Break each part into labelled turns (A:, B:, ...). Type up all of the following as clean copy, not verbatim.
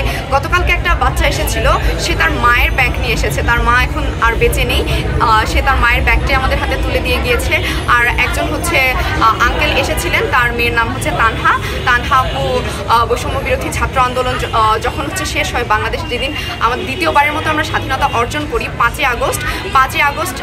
A: গতকালকে একটা বাচ্চা এসেছিল, সে তার মায়ের ব্যাগ নিয়ে এসেছে। তার মা এখন আর বেঁচে নেই, সে তার মায়ের ব্যাগটি আমাদের হাতে তুলে দিয়ে গিয়েছে। আর একজন হচ্ছে আঙ্কেল এসেছিলেন, তার মেয়ের নাম হচ্ছে তানহা আপু। বৈষম্য বিরোধী ছাত্র আন্দোলন যখন হচ্ছে শেষ হয় বাংলাদেশে, যেদিন আমাদের দ্বিতীয়বারের মতো আমরা স্বাধীনতা অর্জন করি 5ই আগস্ট,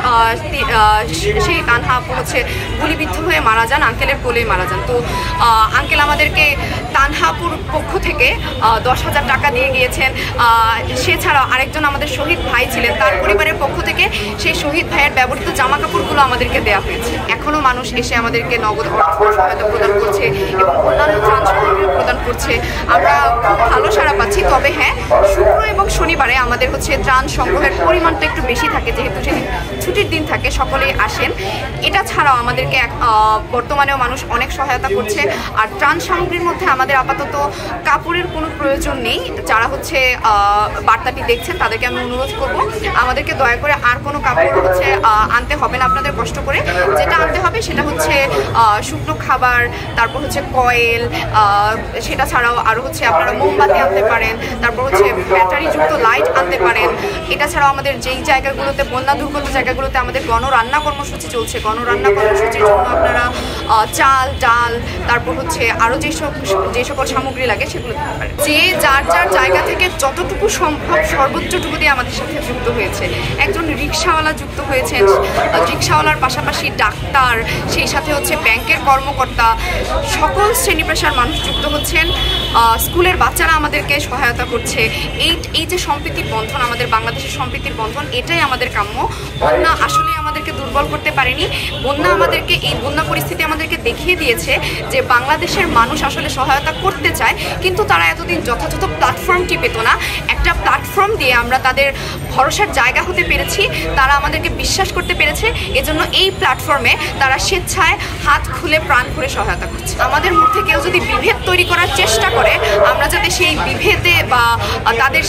A: সেই তানহা আপু হচ্ছে গুলিবিদ্ধ হয়ে মারা যান, আঙ্কেলের কোলেই মারা যান। তো আঙ্কেল আমাদেরকে তানহা আপুর পক্ষ থেকে 10,000 টাকা দিয়ে গিয়েছেন। সে ছাড়াও আরেকজন আমাদের শহীদ ভাই ছিলেন, তার পরিবারের পক্ষ থেকে সেই শহীদ ভাইয়ের ব্যবহৃত জামা কাপড়গুলো আমাদেরকে দেওয়া হয়েছে। এখনও মানুষ এসে আমাদেরকে নগদ সহায়তা প্রদান করছে এবং অন্যান্য ত্রাণ সামগ্রী প্রদান করছে। আমরা খুব ভালো সাড়া পাচ্ছি। তবে হ্যাঁ, শুক্র এবং শনিবারে আমাদের হচ্ছে ত্রাণ সংগ্রহের পরিমাণটা একটু বেশি থাকে, যেহেতু সেদিন ছুটির দিন থাকে, সকলেই আসেন। এটা ছাড়াও আমাদেরকে বর্তমানেও মানুষ অনেক সহায়তা করছে। আর ত্রাণ সামগ্রীর মধ্যে আমাদের আপাতত কাপড়ের কোনো প্রয়োজন নেই। যারা হচ্ছে বার্তাটি দেখছেন তাদেরকে আমি অনুরোধ করব, আমাদেরকে দয়া করে আর কোনো কাপড় হচ্ছে আনতে হবে না আপনাদের কষ্ট করে। যেটা আনতে হবে সেটা হচ্ছে শুকনো খাবার, তারপর হচ্ছে কয়েল, সেটা ছাড়াও আরও হচ্ছে আপনারা মোমবাতি আনতে পারেন, তারপর হচ্ছে ব্যাটারিযুক্ত লাইট আনতে পারেন। এটা ছাড়াও আমাদের যেই জায়গাগুলোতে বন্যা দুর্গত জায়গাগুলোতে আমাদের গণরান্না কর্মসূচি চলছে, গণরান্না কর্মসূচির জন্য আপনারা চাল, ডাল, তারপর হচ্ছে আরও যে সকল সামগ্রী লাগে সেগুলো দিতে পারেন। যে যার জায়গা থেকে যতটুকু সম্ভব সর্বোচ্চটুকু দিয়ে আমাদের সাথে যুক্ত হয়েছে। একজন রিক্সাওয়ালা যুক্ত হয়েছেন, রিক্সাওয়ালার পাশাপাশি ডাক্তার, সেই সাথে হচ্ছে ব্যাংকের কর্মকর্তা, সকল শ্রেণী পেশার মানুষ যুক্ত হচ্ছেন। স্কুলের বাচ্চারা আমাদেরকে সহায়তা করছে। এই যে সম্প্রীতির বন্ধন, আমাদের বাংলাদেশের সম্প্রীতির বন্ধন, এটাই আমাদের কাম্য। বন্যা আসলে আমাদেরকে দুর্বল করতে পারেনি। এই বন্যা পরিস্থিতি আমাদেরকে দেখিয়ে দিয়েছে যে বাংলাদেশের মানুষ আসলে সহায়তা করতে চায়, কিন্তু তারা এতদিন যথাযথ প্ল্যাটফর্মটি পেত না। একটা প্ল্যাটফর্ম দিয়ে আমরা তাদের ভরসার জায়গা হতে পেরেছি, তারা আমাদেরকে বিশ্বাস করতে পেরেছে। এজন্য এই প্ল্যাটফর্মে তারা স্বেচ্ছায় হাত খুলে প্রাণ ভরে সহায়তা করছে। আমাদের মধ্যে কেউ যদি বিভেদ তৈরি করার চেষ্টা করে, আমরা যাতে সেই বিভেদে বা তাদের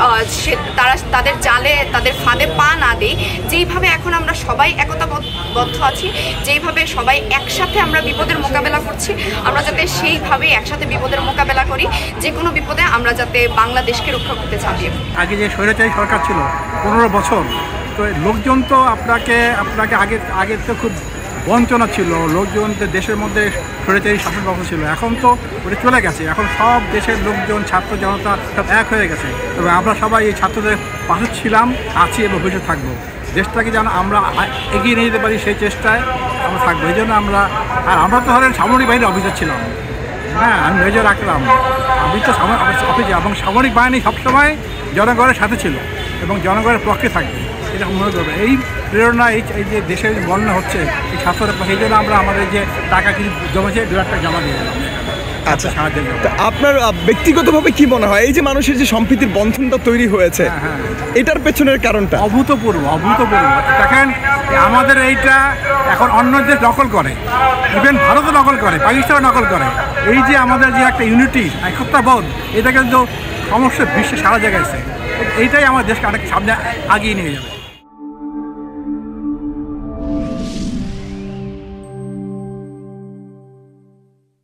A: তাদের জালে, তাদের ফাঁদে পা না দিই। যেইভাবে এখন আমরা সবাই একতাবদ্ধ আছি, যেইভাবে সবাই একসাথে আমরা বিপদের মোকাবেলা করছি, আমরা যাতে সেইভাবেই একসাথে বিপদের মোকাবেলা করি। যে কোনো বিপদে আমরা যাতে বাংলাদেশকে রক্ষা করতে চাপিয়ে।
B: আগে যে স্বৈরাচারী সরকার ছিল 15 বছর, তো লোকজন তো আপনাকে আগে তো খুব বঞ্চনা ছিল, লোকজন দেশের মধ্যে স্বৈরাচারী শাসন ব্যবস্থা ছিল। এখন তো ওটা চলে গেছে, এখন সব দেশের লোকজন, ছাত্র জনতা সব এক হয়ে গেছে। তবে আমরা সবাই এই ছাত্রদের পাশে ছিলাম, আছি এবং ভবিষ্যৎ থাকবো। দেশটাকে যেন আমরা এগিয়ে নিয়ে যেতে পারি সেই চেষ্টায় আমরা থাকবো। এই জন্য আমরা তো ধরেন সামরিক বাহিনীর অফিসার ছিলাম, হ্যাঁ, আমি মেজর রাখলাম, আমি তো অফিসার, এবং সামরিক বাহিনী সবসময় জনগণের সাথে ছিল এবং জনগণের পক্ষে থাকবে, এটা মনে করবে। এই প্রেরণা, এই যে দেশের বন্যা হচ্ছে এই ছাত্ররা, সেই জন্য আমরা আমাদের যে টাকা কিছু জমেছে 2 লাখ টাকা জমা দিয়ে দিলাম।
C: আচ্ছা, আপনার ব্যক্তিগতভাবে কি মনে হয় এই যে মানুষের যে সম্প্রীতির বন্ধনটা তৈরি হয়েছে, এটার পেছনের কারণটা?
B: অভূতপূর্ব। দেখেন, আমাদের এইটা এখন অন্য দেশ নকল করে, ইভেন ভারতও নকল করে, পাকিস্তানও নকল করে। এই যে আমাদের যে একটা ইউনিটি, একতাবোধ, এটা কিন্তু সমস্ত বিশ্বে সারা জায়গায় আছে। এইটাই আমার দেশকে অনেক সামনে আগিয়ে নিয়ে যাবে।